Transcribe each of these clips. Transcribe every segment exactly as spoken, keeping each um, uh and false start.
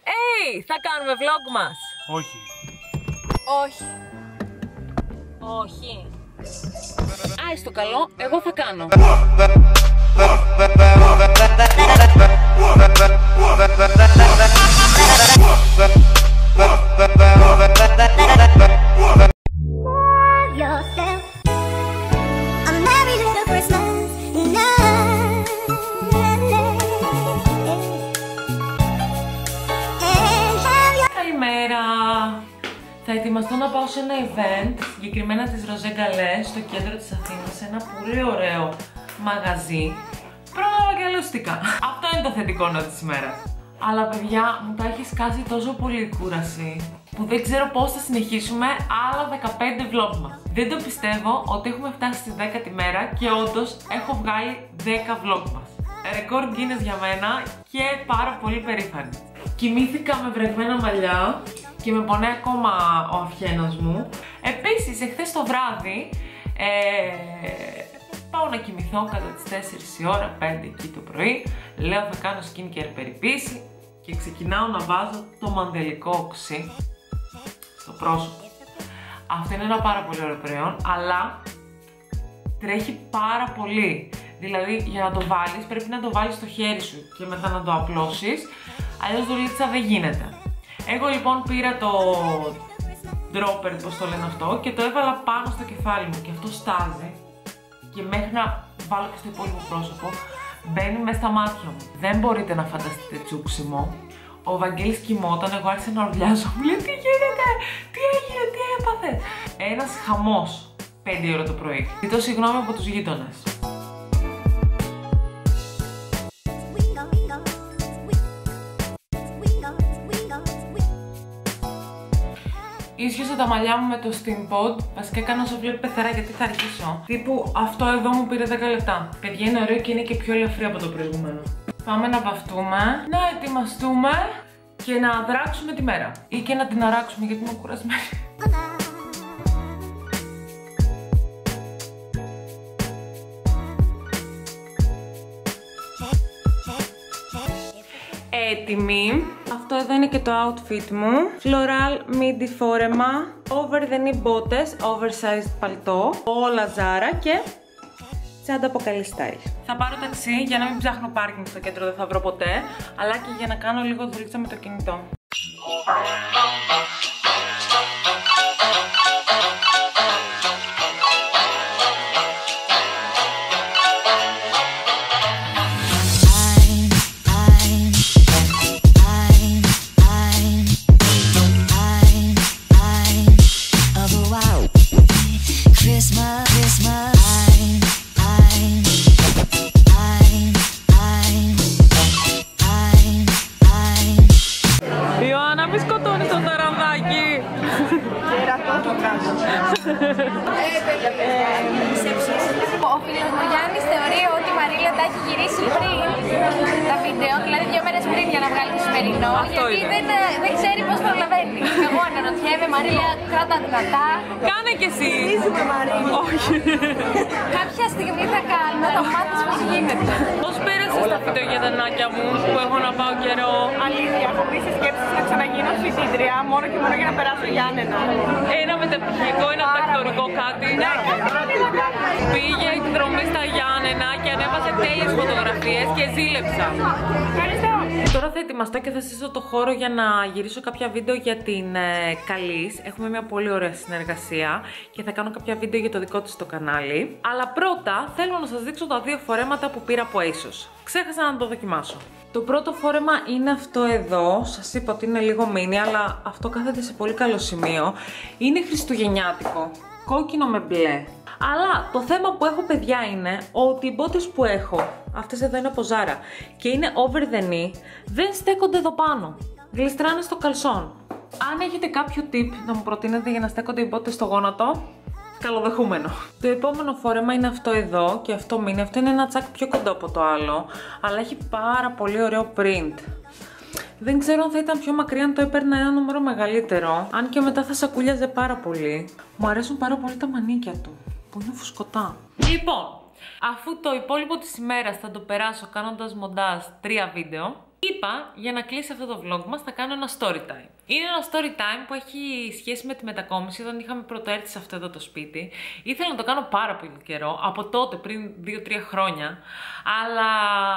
Hey, θα κάνουμε vlog μας. Όχι. Όχι. Όχι. Άι στο καλό, εγώ θα κάνω. Καλημέρα. Θα ετοιμαστώ να πάω σε ένα event, συγκεκριμένα της Ροζέ Γκαλέ, στο κέντρο της Αθήνας, σε ένα πολύ ωραίο μαγαζί. Προβαγγελιστικά. Αυτό είναι το θετικό νέο της ημέρας. Αλλά παιδιά, μου τα έχει σκάσει τόσο πολύ η κούραση, που δεν ξέρω πώς θα συνεχίσουμε άλλα δεκαπέντε vlog μας. Δεν το πιστεύω ότι έχουμε φτάσει στη δέκατη μέρα και όντως έχω βγάλει δέκα vlog μας. Ρεκόρ Guinness για μένα και πάρα πολύ περήφανη. Κοιμήθηκα με βρεγμένα μαλλιά και με πονάει ακόμα ο αυχένας μου. Επίσης, εχθές το βράδυ ε, πάω να κοιμηθώ κατά τις τέσσερις η ώρα, πέντε εκεί το πρωί. Λέω θα κάνω skincare περιποίηση και ξεκινάω να βάζω το μαντελικό οξύ στο πρόσωπο. Αυτό είναι ένα πάρα πολύ ωραίο προϊόν, αλλά τρέχει πάρα πολύ. Δηλαδή για να το βάλεις πρέπει να το βάλεις στο χέρι σου και μετά να το απλώσεις, αλλιώς δουλίτσα δεν γίνεται. Εγώ λοιπόν πήρα το dropper, πώς το λένε αυτό, και το έβαλα πάνω στο κεφάλι μου και αυτό στάζει και μέχρι να βάλω και στο υπόλοιπο πρόσωπο μπαίνει μέσα στα μάτια μου. Δεν μπορείτε να φανταστείτε τσούξιμο. Ο Βαγγέλης κοιμόταν, εγώ άρχισα να ορλιάζω, μου λέει τι γίνεται, τι έγινε, τι έπαθε. Ένας χαμός πέντε ώρα το πρωί. Ζητώ συγγνώμη από τους γείτονες. Ίσχυσα τα μαλλιά μου με το Steam Pod. Βασικά έκανα όσο βλέπει πεθερά γιατί θα αρχίσω. Τύπου αυτό εδώ μου πήρε δέκα λεπτά. Παιδιά, είναι ωραίο και είναι και πιο ελαφρύ από το προηγούμενο. Πάμε να βαφτούμε, να ετοιμαστούμε και να δράξουμε τη μέρα. Ή και να την αράξουμε γιατί είμαι κουρασμένη. Έτοιμη. Αυτό εδώ είναι και το outfit μου. Floral midi φόρεμα, over the knee μπότες, oversized παλτό, όλα Zara και τσάντα από καλή style. Θα πάρω ταξί για να μην ψάχνω πάρκινγκ στο κέντρο, δεν θα βρω ποτέ, αλλά και για να κάνω λίγο δουλίτσα με το κινητό. Ο φίλος μου Γιάννης θεωρεί ότι η Μαρίλα τα έχει γυρίσει πριν τα βίντεο, δηλαδή δύο μέρες πριν για να βγάλει το σημερινό. Αυτό γιατί δεν, δεν ξέρει πώς προλαβαίνει. Εγώ αναρωτιέμαι, Μαρίλα, κράτα δυνατά. Κάνε κι εσύ. Στηρίζουμε, Μαρίλα. Όχι. Κάποια στιγμή θα κάνω, θα μάθεις πώς γίνεται. Πώς πέρασες τα φυτογεννάκια μου που έχω να πάω καιρό? Αλήθεια, έχω μπει σε σκέψεις να ξαναγίνω φοιτήτρια μόνο και μόνο για να περάσω Γιάννενα. Ένα μεταπτυχιακό, ένα διδακτορικό κάτι. Πήγε εκδρομή στα Γιάννενα και ανέβασε τέλειες φωτογραφίες και ζήλεψα. Ευχαριστώ. Τώρα θα ετοιμαστώ και θα στήσω το χώρο για να γυρίσω κάποια βίντεο για την ε, Καλής. Έχουμε μια πολύ ωραία συνεργασία και θα κάνω κάποια βίντεο για το δικό της το κανάλι. Αλλά πρώτα θέλω να σας δείξω τα δύο φορέματα που πήρα από ASOS. Ξέχασα να το δοκιμάσω. Το πρώτο φόρεμα είναι αυτό εδώ. Σας είπα ότι είναι λίγο μίνι, αλλά αυτό κάθεται σε πολύ καλό σημείο. Είναι χριστουγεννιάτικο, κόκκινο με μπλε. Αλλά το θέμα που έχω, παιδιά, είναι ότι οι μπότες που έχω, αυτές εδώ είναι από Zara και είναι over the knee, δεν στέκονται εδώ πάνω. Γλιστράνε στο καλσόν. Αν έχετε κάποιο tip να μου προτείνετε για να στέκονται οι μπότες στο γόνατο, καλοδεχούμενο. Το επόμενο φόρεμα είναι αυτό εδώ και αυτό μείνει. Αυτό είναι ένα τσάκ πιο κοντό από το άλλο, αλλά έχει πάρα πολύ ωραίο print. Δεν ξέρω αν θα ήταν πιο μακριά αν το έπαιρνα ένα νούμερο μεγαλύτερο, αν και μετά θα σακούλιαζε πάρα πολύ. Μου αρέσουν πάρα πολύ τα μανίκια του, που είναι φουσκωτά. Λοιπόν, αφού το υπόλοιπο της ημέρας θα το περάσω κάνοντας μοντάζ τρία βίντεο, Είπα για να κλείσει αυτό το vlog μας θα κάνω ένα story time. Είναι ένα story time που έχει σχέση με τη μετακόμιση όταν είχαμε πρωτοέρθει σε αυτό εδώ το σπίτι. Ήθελα να το κάνω πάρα πολύ καιρό, από τότε πριν δύο τρία χρόνια, αλλά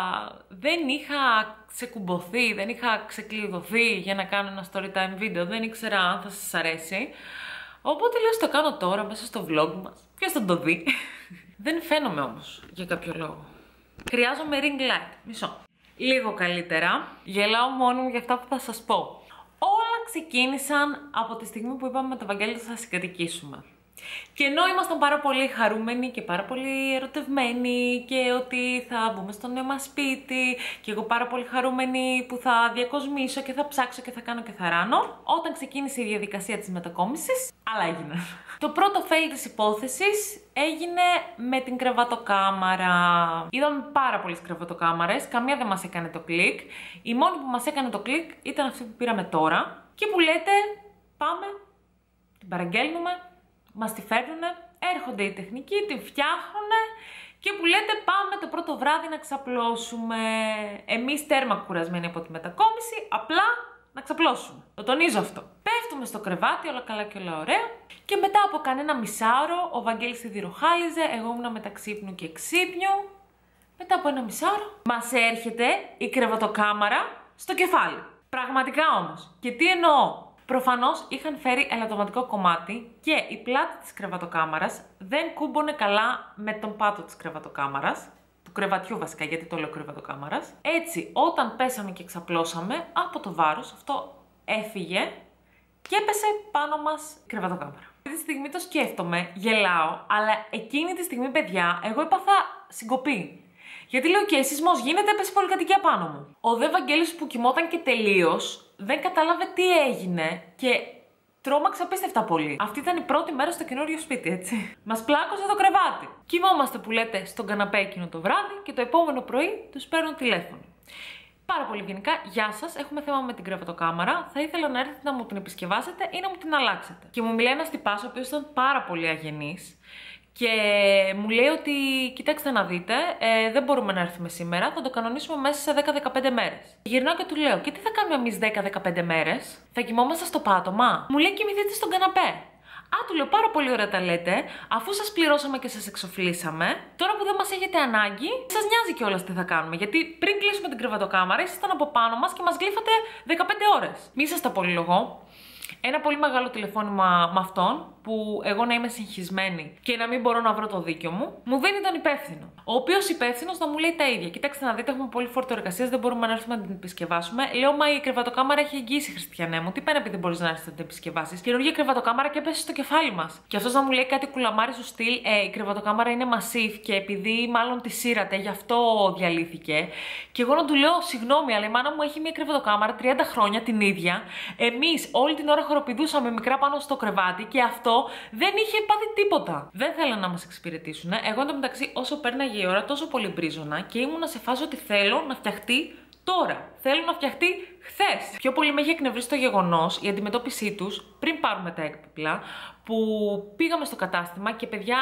δεν είχα ξεκουμποθεί, δεν είχα ξεκλειδωθεί για να κάνω ένα story time βίντεο, δεν ήξερα αν θα σας αρέσει. Οπότε λέω το κάνω τώρα μέσα στο vlog μας. Ποιος θα το δει? Δεν φαίνομαι όμως για κάποιο λόγο. Χρειάζομαι ring light. Μισό. Λίγο καλύτερα. Γελάω μόνο μου για αυτά που θα σας πω. Όλα ξεκίνησαν από τη στιγμή που είπαμε με το Βαγγέλη θα συγκατοικήσουμε. Και ενώ ήμασταν πάρα πολύ χαρούμενοι και πάρα πολύ ερωτευμένοι και ότι θα μπούμε στο νέο μας σπίτι και εγώ πάρα πολύ χαρούμενη που θα διακοσμήσω και θα ψάξω και θα κάνω και θα ράνω, όταν ξεκίνησε η διαδικασία της μετακόμισης, άλλα έγιναν. Το πρώτο fail της υπόθεσης έγινε με την κρεβατοκάμαρα. Είδαμε πάρα πολλές κρεβατοκάμαρες, καμία δεν μας έκανε το κλικ. Η μόνη που μας έκανε το κλικ ήταν αυτή που πήραμε τώρα και που λέτε πάμε, την παραγγέλνουμε, μας τη φέρνουνε, έρχονται οι τεχνικοί, την φτιάχνουνε και που λέτε πάμε το πρώτο βράδυ να ξαπλώσουμε. Εμείς τέρμα κουρασμένοι από τη μετακόμιση, απλά να ξαπλώσουμε. Το τονίζω αυτό. Πέφτουμε στο κρεβάτι, όλα καλά και όλα ωραία. Και μετά από κανένα μισάωρο, ο Βαγγέλης σιδηροχάλιζε, εγώ ήμουν μεταξύ ύπνου και ξύπνιου. Μετά από ένα μισάωρο, μας έρχεται η κρεβατοκάμαρα στο κεφάλι. Πραγματικά όμως. Και τι εννοώ? Προφανώς είχαν φέρει ελαττωματικό κομμάτι και η πλάτη της κρεβατοκάμαρας δεν κούμπονε καλά με τον πάτο της κρεβατοκάμαρας. Του κρεβατιού βασικά, γιατί το λέω κρεβατοκάμαρας. Έτσι, όταν πέσαμε και ξαπλώσαμε, από το βάρος αυτό έφυγε και έπεσε πάνω μας η κρεβατοκάμαρα. Αυτή τη στιγμή το σκέφτομαι, γελάω, αλλά εκείνη τη στιγμή, παιδιά, εγώ έπαθα συγκοπή. Γιατί λέω και σεισμός γίνεται, έπεσε πολυκατοικία πάνω μου. Ο δε Βαγγέλης που κοιμόταν και τελείως δεν κατάλαβε τι έγινε και τρόμαξε απίστευτα πολύ. Αυτή ήταν η πρώτη μέρα στο καινούριο σπίτι, έτσι. Μας πλάκωσε το κρεβάτι. Κοιμόμαστε που λέτε στον καναπέ εκείνο το βράδυ και το επόμενο πρωί τους παίρνω τηλέφωνο. Πάρα πολύ ευγενικά, γεια σας, έχουμε θέμα με την κρεβατοκάμαρα. Θα ήθελα να έρθετε να μου την επισκευάσετε ή να μου την αλλάξετε. Και μου μιλάει ένας τυπάς, ο οποίος ήταν πάρα πολύ αγενής. Και μου λέει ότι κοιτάξτε να δείτε, ε, δεν μπορούμε να έρθουμε σήμερα, θα το κανονίσουμε μέσα σε δέκα με δεκαπέντε μέρες. Γυρνάω και του λέω, και τι θα κάνουμε εμείς δέκα με δεκαπέντε μέρες, θα κοιμόμαστε στο πάτωμα? Μου λέει κοιμηθείτε στον καναπέ. Α, του λέω πάρα πολύ ωραία τα λέτε, αφού σας πληρώσαμε και σας εξοφλήσαμε, τώρα που δεν μας έχετε ανάγκη, σας νοιάζει κιόλας τι θα κάνουμε. Γιατί πριν κλείσουμε την κρεβατοκάμαρα, ήσασταν από πάνω μας και μας γλύφατε δεκαπέντε ώρες. Μη σας τα πολυλογώ. Ένα πολύ μεγάλο τηλεφώνημα με αυτόν, που εγώ να είμαι συγχυσμένη και να μην μπορώ να βρω το δίκιο μου, μου δίνει τον υπεύθυνο. Ο οποίος υπεύθυνος να μου λέει τα ίδια. Κοιτάξτε να δείτε, έχουμε πολύ φόρτο εργασίας, δεν μπορούμε να έρθουμε να την επισκευάσουμε. Λέω, μα η κρεβατοκάμαρα έχει εγγύηση, Χριστιανέ μου. Τι πάνε επειδή μπορείς να έρθεις να την επισκευάσεις? Καινούργια κρεβατοκάμαρα και έπεσε στο κεφάλι μας. Και αυτός να μου λέει κάτι κουλαμάρι στο στυλ, ε, η κρεβατοκάμαρα είναι massive και επειδή μάλλον τη σύρατε, γι' αυτό διαλύθηκε. Και εγώ να του λέω, συγγνώμη, αλλά η μάνα μου έχει μια κρεβατοκάμαρα τριάντα χρόνια την ίδια. Εμείς όλη την ώρα χοροπηδούσαμε μικρά πάνω στο κρεβάτι και αυτό δεν είχε πάθει τίποτα. Δεν θέλανε να μας εξυπηρετήσουν. Εγώ εντωμεταξύ, όσο πέρναγε η ώρα, τόσο πολύ μπρίζωνα και ήμουνα σε φάση ότι θέλω να φτιαχτεί τώρα. Θέλω να φτιαχτεί χθες. Πιο πολύ με είχε εκνευρίσει το γεγονός η αντιμετώπιση τους πριν πάρουμε τα έκπιπλα, που πήγαμε στο κατάστημα και παιδιά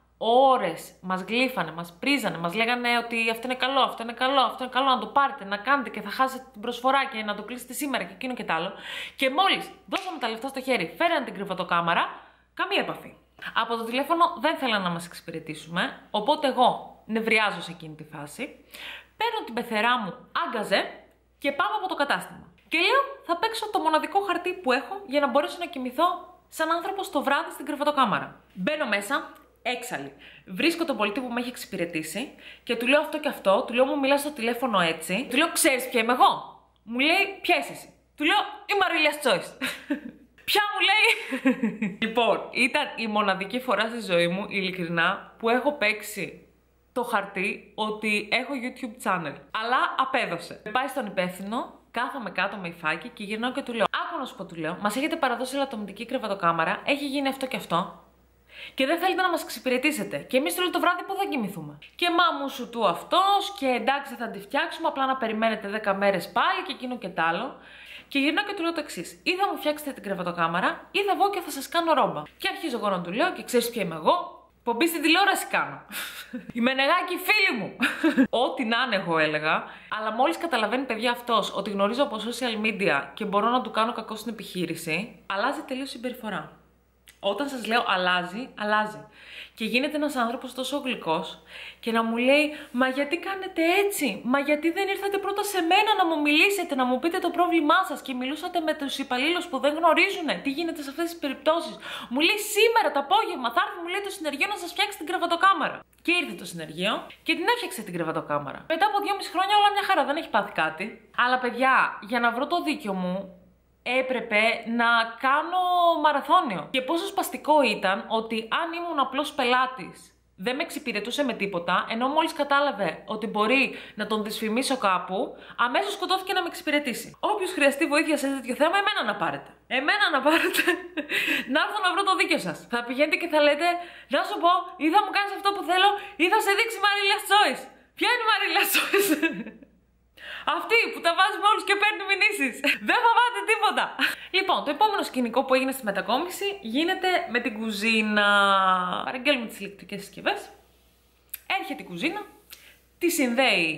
ώρες μας γλύφανε, μας πρίζανε, μας λέγανε ότι αυτό είναι καλό, αυτό είναι καλό, αυτό είναι καλό να το πάρετε, να κάνετε και θα χάσετε την προσφορά και να το κλείσετε σήμερα και εκείνο και τ' άλλο. Και μόλις δώσαμε τα λεφτά στο χέρι, φέρανε την κρεβατοκάμαρα, καμία επαφή. Από το τηλέφωνο δεν θέλανε να μας εξυπηρετήσουμε, οπότε εγώ νευριάζω σε εκείνη τη φάση, παίρνω την πεθερά μου, άγκαζε και πάμε από το κατάστημα. Και λέω, θα παίξω το μοναδικό χαρτί που έχω για να μπορέσω να κοιμηθώ σαν άνθρωπος το βράδυ στην κρεβατοκάμαρα. Μπαίνω μέσα. Έξαλλη. Βρίσκω τον πολίτη που με έχει εξυπηρετήσει και του λέω αυτό και αυτό. Του λέω, μου μιλάς στο τηλέφωνο έτσι. Του λέω, ξέρεις ποια είμαι εγώ? Μου λέει, ποια είσαι εσύ? Του λέω, η Μαρίλιας Choice. Ποια μου λέει? Λοιπόν, ήταν η μοναδική φορά στη ζωή μου, ειλικρινά, που έχω παίξει το χαρτί ότι έχω YouTube channel. Αλλά απέδωσε. Πάει στον υπεύθυνο, κάθομαι κάτω με υφάκι και γυρνάω και του λέω, άκου να σου πω, του λέω, μας έχετε παραδώσει λαττωματική κρεβατοκάμαρα, έχει γίνει αυτό και αυτό. Και δεν θέλετε να μας εξυπηρετήσετε. Και εμείς το βράδυ που θα κοιμηθούμε. Και μα μου σου του αυτός, και εντάξει θα τη φτιάξουμε, απλά να περιμένετε δέκα μέρες πάλι και εκείνο και τ' άλλο. Και γυρνάω και του λέω το εξής: ή θα μου φτιάξετε την κρεβατοκάμαρα, ή θα βγω και θα σας κάνω ρόμπα. Και αρχίζω εγώ να του λέω, και ξέρεις ποια είμαι εγώ? Πομπή στην τηλεόραση κάνω. Η Μενεγάκη φίλη μου. Ό,τι να είναι, εγώ έλεγα. Αλλά μόλις καταλαβαίνει, παιδιά, αυτός ότι γνωρίζω από social media και μπορώ να του κάνω κακό στην επιχείρηση, αλλάζει τελείως συμπεριφορά. Όταν σας λέω αλλάζει, αλλάζει. Και γίνεται ένας άνθρωπος τόσο γλυκός και να μου λέει, μα γιατί κάνετε έτσι, μα γιατί δεν ήρθατε πρώτα σε μένα να μου μιλήσετε, να μου πείτε το πρόβλημά σας και μιλούσατε με τους υπαλλήλους που δεν γνωρίζουν τι γίνεται σε αυτές τις περιπτώσεις. Μου λέει σήμερα το απόγευμα θα έρθει, μου λέει, το συνεργείο να σας φτιάξει την κρεβατοκάμαρα. Και ήρθε το συνεργείο και την έφτιαξε την κρεβατοκάμαρα. Μετά από δυόμιση χρόνια όλα μια χαρά, δεν έχει πάθει κάτι. Αλλά παιδιά, για να βρω το δίκιο μου, έπρεπε να κάνω μαραθώνιο. Και πόσο σπαστικό ήταν ότι αν ήμουν απλός πελάτης, δεν με εξυπηρετούσε με τίποτα, ενώ μόλις κατάλαβε ότι μπορεί να τον δυσφημίσω κάπου, αμέσως σκοτώθηκε να με εξυπηρετήσει. Όποιος χρειαστεί βοήθεια σε τέτοιο θέμα, εμένα να πάρετε. Εμένα να πάρετε. Να έρθω να βρω το δίκιο σας. Θα πηγαίνετε και θα λέτε, να σου πω, ή θα μου κάνεις αυτό που θέλω, ή θα σε δείξει Μαρίλας Choice. Ποια είναι η Μαρίλας Choice? Αυτή που τα βάζει με όλους και παίρνει μηνύσεις. Δεν φοβάται τίποτα. Λοιπόν, το επόμενο σκηνικό που έγινε στη μετακόμιση γίνεται με την κουζίνα. Παραγγέλνουμε τις ηλεκτρικές συσκευές. Έρχεται η κουζίνα. Τη συνδέει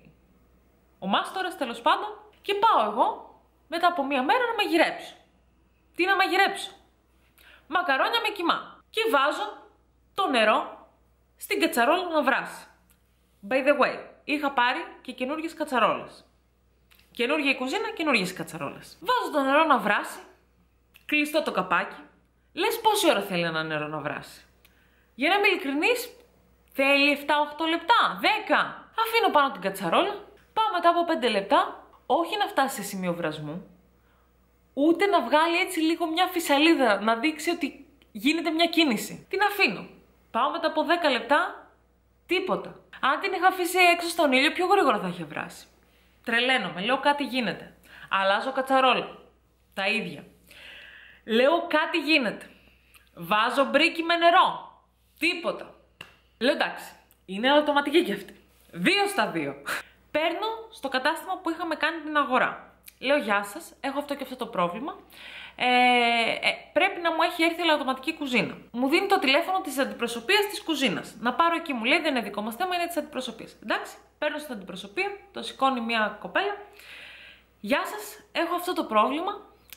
ο μάστορας, τέλος πάντων. Και πάω εγώ μετά από μία μέρα να μαγειρέψω. Τι να μαγειρέψω? Μακαρόνια με κιμά. Και βάζω το νερό στην κατσαρόλα να βράσει. By the way, είχα πάρει και καινούργιες κατσαρόλες. Καινούργια η κουζίνα, καινούργιες κατσαρόλες. Βάζω το νερό να βράσει, κλειστό το καπάκι. Λες πόση ώρα θέλει ένα νερό να βράσει? Για να είμαι ειλικρινής, θέλει επτά οχτώ λεπτά, δέκα. Αφήνω πάνω την κατσαρόλα, πάω μετά από πέντε λεπτά, όχι να φτάσει σε σημείο βρασμού, ούτε να βγάλει έτσι λίγο μια φυσαλίδα, να δείξει ότι γίνεται μια κίνηση. Την αφήνω. Πάω μετά από δέκα λεπτά, τίποτα. Αν την είχα αφήσει έξω στον ήλιο, πιο γρήγορα θα είχε βράσει. Τρελαίνομαι, λέω κάτι γίνεται. Αλλάζω κατσαρόλα. Τα ίδια. Λέω κάτι γίνεται. Βάζω μπρίκι με νερό. Τίποτα. Λέω εντάξει, είναι αυτοματική κι αυτή. Δύο στα δύο. Παίρνω στο κατάστημα που είχαμε κάνει την αγορά. Λέω γεια σας, έχω αυτό και αυτό το πρόβλημα. Ε, ε, πρέπει να μου έχει έρθει η αυτοματική κουζίνα. Μου δίνει το τηλέφωνο της αντιπροσωπείας της κουζίνας. Να πάρω εκεί, μου λέει, δεν είναι δικό μας θέμα, είναι της αντιπροσωπείας. Εντάξει, παίρνω στην αντιπροσωπεία, το σηκώνει μια κοπέλα. Γεια σας, έχω αυτό το πρόβλημα.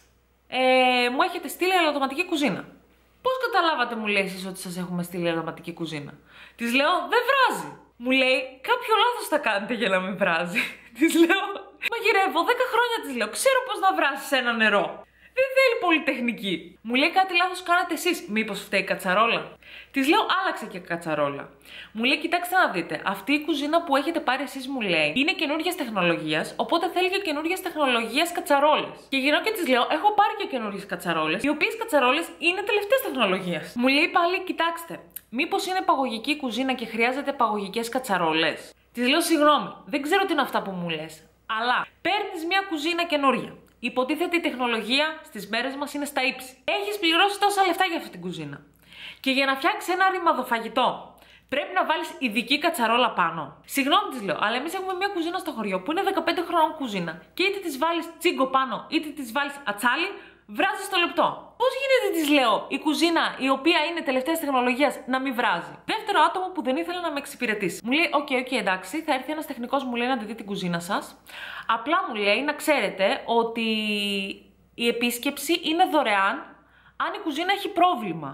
Ε, μου έχετε στείλει αυτοματική κουζίνα. Πώς καταλάβατε, μου λέει, εσείς ότι σας έχουμε στείλει αυτοματική κουζίνα? Της λέω, δεν βράζει. Μου λέει, κάποιο λάθος θα κάνετε για να μην βράζει. Της λέω, μαγειρεύω δέκα χρόνια, της λέω, ξέρω πώς να βράσεις ένα νερό. Δεν θέλει πολυτεχνική. Μου λέει κάτι λάθος κάνατε εσείς. Μήπως φταίει η κατσαρόλα? Της λέω άλλαξε και κατσαρόλα. Μου λέει κοιτάξτε να δείτε. Αυτή η κουζίνα που έχετε πάρει εσείς, μου λέει, είναι καινούργιας τεχνολογίας. Οπότε θέλει και καινούργιας τεχνολογίας κατσαρόλες. Και γυρνάω και της λέω έχω πάρει και καινούργιες κατσαρόλες. Οι οποίες κατσαρόλες είναι τελευταίας τεχνολογίας. Μου λέει πάλι κοιτάξτε. Μήπως είναι παγωγική η κουζίνα και χρειάζεται παγωγικές κατσαρόλες? Της λέω συγγνώμη. Δεν ξέρω τι είναι αυτά που μου λες. Αλλά παίρνεις μια κουζίνα καινούρια. Υποτίθεται η τεχνολογία στις μέρες μας είναι στα ύψη. Έχεις πληρώσει τόσα λεφτά για αυτή την κουζίνα. Και για να φτιάξεις ένα ρημαδοφαγητό, πρέπει να βάλεις ειδική κατσαρόλα πάνω. Συγγνώμη, της λέω, αλλά εμείς έχουμε μια κουζίνα στο χωριό που είναι δεκαπέντε χρονών κουζίνα. Και είτε της βάλεις τσίγκο πάνω, είτε της βάλεις ατσάλι, βράζει στο λεπτό. Πώς γίνεται, της λέω, η κουζίνα η οποία είναι τελευταίας τεχνολογίας να μην βράζει? Δεύτερο άτομο που δεν ήθελε να με εξυπηρετήσει. Μου λέει: Οκ, okay, οκ, okay, εντάξει, θα έρθει ένας τεχνικός, μου λέει, να τη δει την κουζίνα σας. Απλά μου λέει να ξέρετε ότι η επίσκεψη είναι δωρεάν αν η κουζίνα έχει πρόβλημα.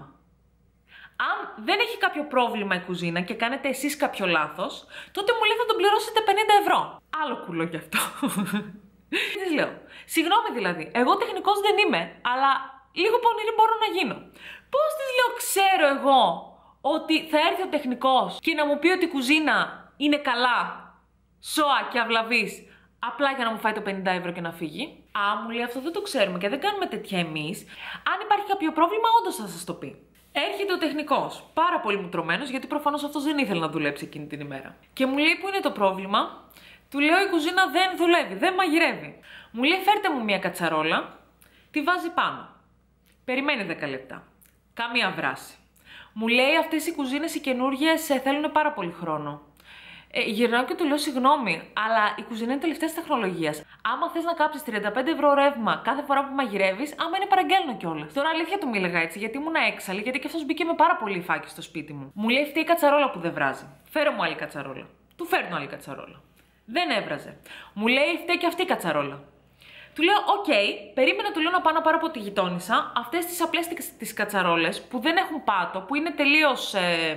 Αν δεν έχει κάποιο πρόβλημα η κουζίνα και κάνετε εσείς κάποιο λάθος, τότε μου λέει θα τον πληρώσετε πενήντα ευρώ. Άλλο κουλό γι' αυτό. Της λέω, συγγνώμη δηλαδή, εγώ τεχνικός δεν είμαι, αλλά λίγο πονηρή μπορώ να γίνω. Πώς, της λέω, ξέρω εγώ ότι θα έρθει ο τεχνικός και να μου πει ότι η κουζίνα είναι καλά, σώα και αυλαβής, απλά για να μου φάει το πενήντα ευρώ και να φύγει? Α, μου λέει, αυτό δεν το ξέρουμε και δεν κάνουμε τέτοια εμείς. Αν υπάρχει κάποιο πρόβλημα, όντως θα σας το πει. Έρχεται ο τεχνικός, πάρα πολύ μουτρωμένος, γιατί προφανώς αυτός δεν ήθελε να δουλέψει εκείνη την ημέρα. Και μου λέει, πού είναι το πρόβλημα? Του λέω, η κουζίνα δεν δουλεύει, δεν μαγειρεύει. Μου λέει, φέρτε μου μια κατσαρόλα, τη βάζει πάνω. Περιμένει δέκα λεπτά. Καμία βράση. Μου λέει, αυτές οι κουζίνες οι καινούργιες θέλουν πάρα πολύ χρόνο. Ε, γυρνάω και του λέω συγγνώμη, αλλά η κουζίνα είναι τελευταίας τεχνολογίας. Άμα θες να κάψεις τριάντα πέντε ευρώ ρεύμα κάθε φορά που μαγειρεύεις, άμα είναι παραγγέλνω κιόλας. Τώρα αλήθεια του μίλαγα έτσι, γιατί ήμουν έξαλλη, γιατί και αυτός μπήκε με πάρα πολύ φάκι στο σπίτι μου. Μου λέει φταίει η κατσαρόλα που δεν βράζει. Φέρω μου άλλη κατσαρόλα. Του φέρνω άλλη κατσαρόλα. Δεν έβραζε. Μου λέει φταίει και αυτή η κατσαρόλα. Του λέω, οκ, okay, περίμενα του λέω να πάω να πάρω από τη γειτόνισσα αυτές τις απλές τις κατσαρόλες που δεν έχουν πάτο, που είναι τελείως. Ε,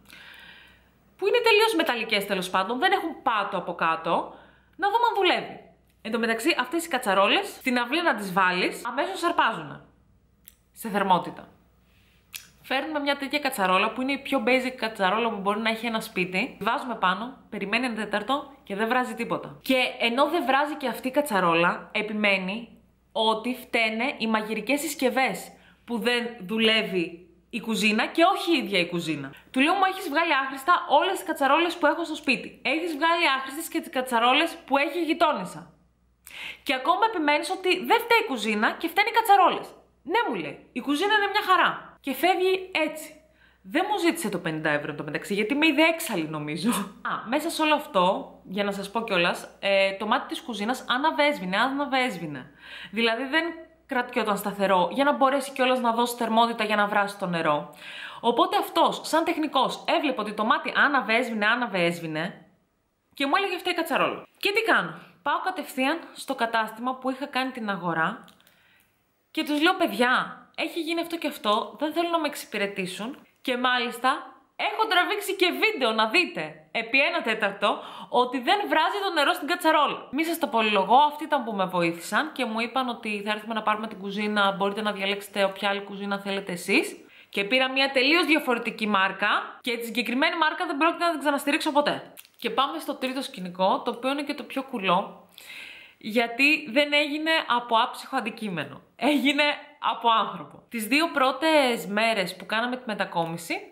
που είναι τελείως μεταλλικές τέλος πάντων, δεν έχουν πάτο από κάτω, να δούμε αν δουλεύει. Εν τω μεταξύ, αυτές οι κατσαρόλες, στην αυλή να τις βάλεις, αμέσως αρπάζουν. Σε θερμότητα. Φέρνουμε μια τέτοια κατσαρόλα που είναι η πιο basic κατσαρόλα που μπορεί να έχει ένα σπίτι. Βάζουμε πάνω, περιμένει ένα τέταρτο και δεν βράζει τίποτα. Και ενώ δεν βράζει και αυτή η κατσαρόλα, επιμένει ότι φταίνε οι μαγειρικές συσκευές που δεν δουλεύει η κουζίνα και όχι η ίδια η κουζίνα. Του λέω, μου έχεις βγάλει άχρηστα όλες τις κατσαρόλες που έχω στο σπίτι. Έχεις βγάλει άχρηστες και τις κατσαρόλες που έχει η γειτόνισσα. Και ακόμα επιμένεις ότι δεν φταίει η κουζίνα και φταίνουν οι κατσαρόλες. Ναι, μου λέει, η κουζίνα είναι μια χαρά. Και φεύγει έτσι. Δεν μου ζήτησε το πενήντα ευρώ το μεταξύ, γιατί με είδε έξαλλη νομίζω. Α, μέσα σε όλο αυτό, για να σας πω κιόλας, ε, το μάτι της κουζίνας αναβέσβηνε, αναβέσβηνε. Δηλαδή δεν κρατιόταν σταθερό για να μπορέσει κιόλας να δώσει θερμότητα για να βράσει το νερό. Οπότε αυτός, σαν τεχνικός, έβλεπε ότι το μάτι αναβέσβηνε, αναβέσβηνε και μου έλεγε αυτή η κατσαρόλα. Και τι κάνω. Πάω κατευθείαν στο κατάστημα που είχα κάνει την αγορά και τους λέω, παιδιά, έχει γίνει αυτό και αυτό, δεν θέλουν να με εξυπηρετήσουν και μάλιστα έχω τραβήξει και βίντεο να δείτε επί ένα τέταρτο ότι δεν βράζει το νερό στην κατσαρόλα. Μη σας το πολυλογώ, αυτοί ήταν που με βοήθησαν και μου είπαν ότι θα έρθουμε να πάρουμε την κουζίνα, μπορείτε να διαλέξετε όποια άλλη κουζίνα θέλετε εσείς. Και πήρα μια τελείως διαφορετική μάρκα και τη συγκεκριμένη μάρκα δεν πρόκειται να την ξαναστηρίξω ποτέ. Και πάμε στο τρίτο σκηνικό, το οποίο είναι και το πιο κουλό, γιατί δεν έγινε από άψυχο αντικείμενο. Έγινε από άνθρωπο. Τις δύο πρώτες μέρες που κάναμε τη μετακόμιση,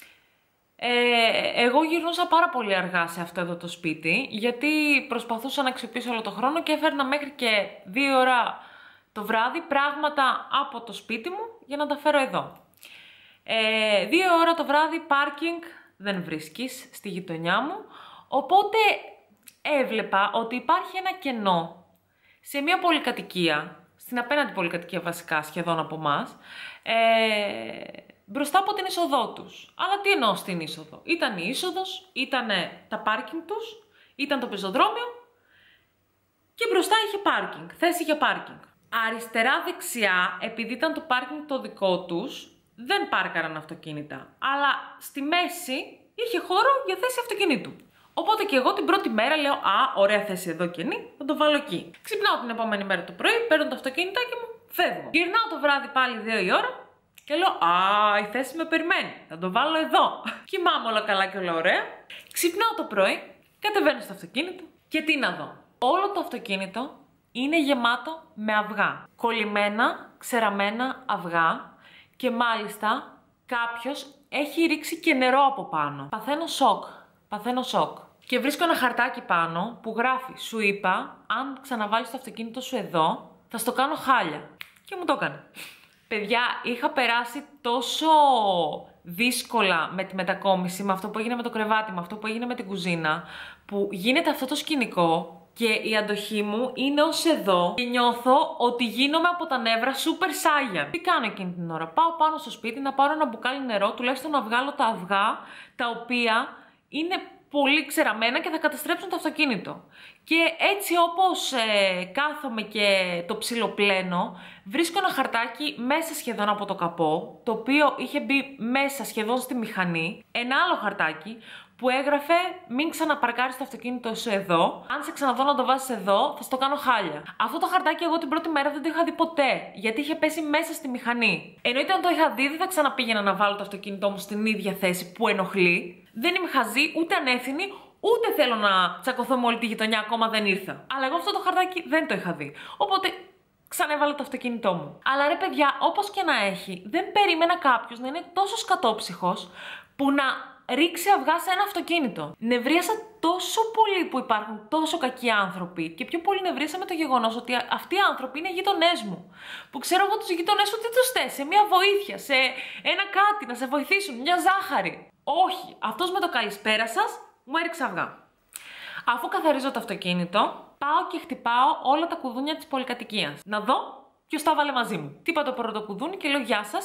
ε, εγώ γυρνούσα πάρα πολύ αργά σε αυτό εδώ το σπίτι, γιατί προσπαθούσα να αξιοποιήσω όλο το χρόνο και έφερνα μέχρι και δύο ώρα το βράδυ πράγματα από το σπίτι μου για να τα φέρω εδώ. Ε, δύο ώρα το βράδυ πάρκινγκ δεν βρίσκεις στη γειτονιά μου, οπότε έβλεπα ότι υπάρχει ένα κενό σε μια πολυκατοικία, στην απέναντι πολυκατοικία βασικά σχεδόν από εμάς, ε, μπροστά από την είσοδό τους. Αλλά τι εννοώ στην είσοδο. Ήταν η είσοδος, ήταν τα πάρκινγκ τους, ήταν το πεζοδρόμιο και μπροστά είχε πάρκινγκ, θέση για πάρκινγκ. Αριστερά δεξιά, επειδή ήταν το πάρκινγκ το δικό τους, δεν πάρκαραν αυτοκίνητα. Αλλά στη μέση είχε χώρο για θέση αυτοκινήτου. Οπότε και εγώ την πρώτη μέρα λέω, α, ωραία θέση εδώ κενή, θα το βάλω εκεί. Ξυπνάω την επόμενη μέρα το πρωί, παίρνω το αυτοκίνητάκι μου, φεύγω. Γυρνάω το βράδυ πάλι δύο η ώρα και λέω, α, η θέση με περιμένει, θα το βάλω εδώ. Κοιμάμαι όλα καλά και όλα ωραία. Ξυπνάω το πρωί, κατεβαίνω στο αυτοκίνητο και τι να δω. Όλο το αυτοκίνητο είναι γεμάτο με αυγά. Κολλημένα, ξεραμένα αυγά και μάλιστα κάποιος έχει ρίξει και νερό από πάνω. Παθαίνω σοκ. Παθαίνω σοκ. Και βρίσκω ένα χαρτάκι πάνω που γράφει, σου είπα, αν ξαναβάλεις το αυτοκίνητο σου εδώ, θα στο κάνω χάλια. Και μου το έκανε. Παιδιά, είχα περάσει τόσο δύσκολα με τη μετακόμιση, με αυτό που έγινε με το κρεβάτι, με αυτό που έγινε με την κουζίνα, που γίνεται αυτό το σκηνικό και η αντοχή μου είναι ως εδώ και νιώθω ότι γίνομαι από τα νεύρα super saiyan. Τι κάνω εκείνη την ώρα? Πάω πάνω στο σπίτι να πάρω ένα μπουκάλι νερό, τουλάχιστον να βγάλω τα αυγά, τα οποία είναι πολύ ξεραμένα και θα καταστρέψουν το αυτοκίνητο. Και έτσι όπως ε, κάθομαι και το ψιλοπλένω, βρίσκω ένα χαρτάκι μέσα σχεδόν από το καπό, το οποίο είχε μπει μέσα σχεδόν στη μηχανή, ένα άλλο χαρτάκι που έγραφε μην ξαναπαρκάρεις το αυτοκίνητο σου εδώ, αν σε ξαναδώ να το βάζεις εδώ θα στο κάνω χάλια. Αυτό το χαρτάκι εγώ την πρώτη μέρα δεν το είχα δει ποτέ, γιατί είχε πέσει μέσα στη μηχανή. Εννοείται αν το είχα δει δεν θα ξαναπήγαινα να βάλω το αυτοκίνητό μου στην ίδια θέση που ενοχλεί. Δεν είμαι χαζή, ούτε ανεύθυνη, ούτε θέλω να τσακωθώ με όλη τη γειτονιά, ακόμα δεν ήρθα. Αλλά εγώ αυτό το χαρτάκι δεν το είχα δει. Οπότε ξανέβαλα το αυτοκίνητό μου. Αλλά ρε παιδιά, όπως και να έχει, δεν περίμενα κάποιος να είναι τόσο σκατόψυχος που να ρίξει αυγά σε ένα αυτοκίνητο. Νευρίασα τόσο πολύ που υπάρχουν τόσο κακοί άνθρωποι και πιο πολύ νευρίασα με το γεγονός ότι αυτοί οι άνθρωποι είναι γείτονές μου. Που ξέρω εγώ τους γείτονές σου τι τους θες, σε μια βοήθεια, σε ένα κάτι, να σε βοηθήσουν, μια ζάχαρη. Όχι, αυτός με το καλησπέρα σας μου έριξε αυγά. Αφού καθαρίζω το αυτοκίνητο, πάω και χτυπάω όλα τα κουδούνια της πολυκατοικίας. Να δω ποιος τα βάλε μαζί μου. Τύπα το πρώτο κουδούνι και λέω γεια σας.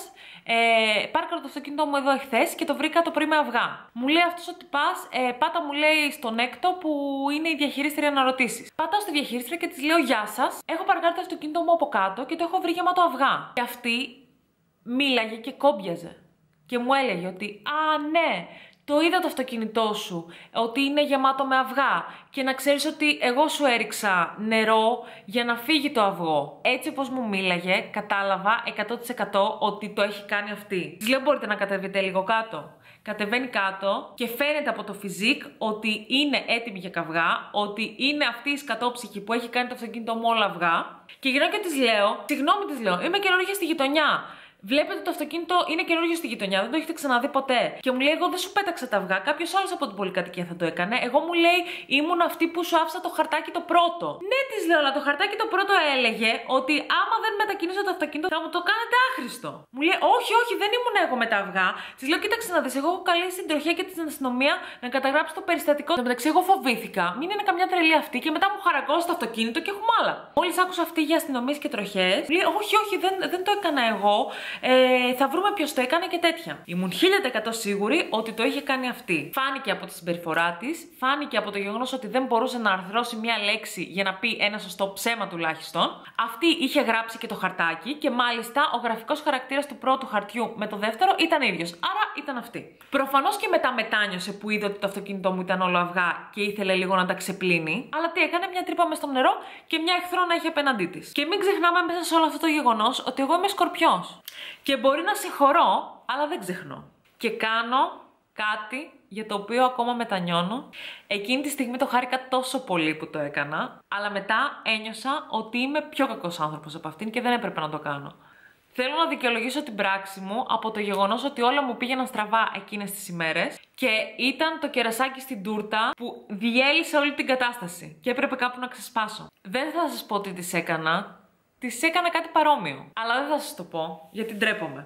Ε, πάρκαρα το αυτοκίνητό μου εδώ εχθές και το βρήκα το πρωί με αυγά. Μου λέει αυτός ότι πας, ε, πάτα μου λέει στον έκτο που είναι η διαχειρίστρια να ρωτήσεις. Πάτα στη διαχειρίστρια και της λέω γεια σας. Έχω παρκάρει το αυτοκίνητό μου από κάτω και το έχω βρει γεμάτο αυγά. Και αυτή μίλαγε και κόμπιαζε. Και μου έλεγε ότι α, ναι. Το είδα το αυτοκίνητό σου, ότι είναι γεμάτο με αυγά και να ξέρεις ότι εγώ σου έριξα νερό για να φύγει το αυγό. Έτσι όπως μου μίλαγε, κατάλαβα εκατό τοις εκατό ότι το έχει κάνει αυτή. Της λέω μπορείτε να κατεβείτε λίγο κάτω. Κατεβαίνει κάτω και φαίνεται από το φιζίκ ότι είναι έτοιμη για καυγά, ότι είναι αυτή η σκατόψυχη που έχει κάνει το αυτοκίνητό μου όλα αυγά. Και γυρνάω και της λέω, συγγνώμη της λέω, είμαι καινούργια στη γειτονιά. Βλέπετε το αυτοκίνητο είναι καινούργιο στη γειτονιά, δεν το έχετε ξαναδεί ποτέ. Και μου λέει: εγώ δεν σου πέταξα τα αυγά, κάποιος άλλος από την πολυκατοικία θα το έκανε. Εγώ μου λέει: ήμουν αυτή που σου άφησα το χαρτάκι το πρώτο. Ναι, της λέω, αλλά το χαρτάκι το πρώτο έλεγε ότι άμα δεν μετακινήσω το αυτοκίνητο θα μου το κάνετε άχρηστο. Μου λέει: όχι, όχι, δεν ήμουν εγώ με τα αυγά. Της λέω: κοίταξε να δεις, εγώ έχω καλέσει την τροχιά και την αστυνομία να καταγράψει το περιστατικό. Στο μεταξύ, εγώ φοβήθηκα, μην είναι καμιά τρελή αυτή και μετά μου χαρακώσει το αυτοκίνητο και έχουμε άλλα. Μόλις άκουσα αυτή για αστυνομίες και τροχές, μου λέει: όχι, όχι, δεν, δεν το έκανα εγώ. Ε, θα βρούμε ποιος το έκανε και τέτοια. Ήμουν χίλια τοις εκατό σίγουρη ότι το είχε κάνει αυτή. Φάνηκε από τη συμπεριφορά της, φάνηκε από το γεγονός ότι δεν μπορούσε να αρθρώσει μία λέξη για να πει ένα σωστό ψέμα τουλάχιστον. Αυτή είχε γράψει και το χαρτάκι και μάλιστα ο γραφικός χαρακτήρας του πρώτου χαρτιού με το δεύτερο ήταν ίδιος. Άρα ήταν αυτή. Προφανώς και μετά μετάνιωσε που είδε ότι το αυτοκίνητό μου ήταν όλο αυγά και ήθελε λίγο να τα ξεπλύνει. Αλλά τι έκανε, μια τρύπα μες στο νερό και μια εχθρό να είχε απέναντί της. Και μην ξεχνάμε μέσα σε όλο αυτό το γεγονός ότι εγώ είμαι Σκορπιός. Και μπορεί να συγχωρώ, αλλά δεν ξεχνώ. Και κάνω κάτι για το οποίο ακόμα μετανιώνω. Εκείνη τη στιγμή το χάρηκα τόσο πολύ που το έκανα, αλλά μετά ένιωσα ότι είμαι πιο κακός άνθρωπος από αυτήν και δεν έπρεπε να το κάνω. Θέλω να δικαιολογήσω την πράξη μου από το γεγονός ότι όλα μου πήγαιναν στραβά εκείνες τις ημέρες και ήταν το κερασάκι στην τούρτα που διέλυσε όλη την κατάσταση και έπρεπε κάπου να ξεσπάσω. Δεν θα σας πω τι της έκανα. Της έκανα κάτι παρόμοιο. Αλλά δεν θα σας το πω, γιατί ντρέπομαι.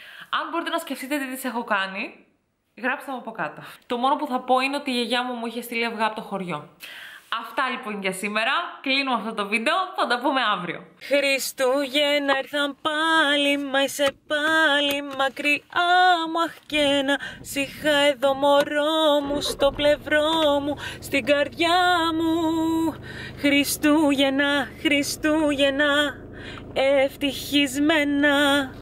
Αν μπορείτε να σκεφτείτε τι της έχω κάνει, γράψτε μου από κάτω. Το μόνο που θα πω είναι ότι η γιαγιά μου μου είχε στείλει αυγά από το χωριό. Αυτά λοιπόν για σήμερα. Κλείνουμε αυτό το βίντεο. Θα τα πούμε αύριο. Χριστούγεννα ήρθαν πάλι, μα είσαι πάλι μακριά μου. Αχ και ένα σιχά εδώ μωρό μου, στο πλευρό μου, στην καρδιά μου. Χριστούγεννα, Χριστούγεννα, ευτυχισμένα.